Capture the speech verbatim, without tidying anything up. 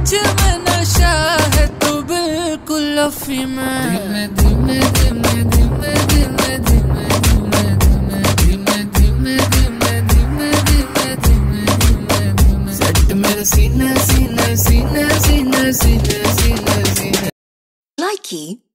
मुझ में नशा है तू बिल्कुल अफी में। धीमे धीमे धीमे धीमे धीमे धीमे धीमे धीमे धीमे धीमे धीमे धीमे धीमे धीमे धीमे सेट मेरे सीने सीने सीने सीने सीने सीने सीने। Likey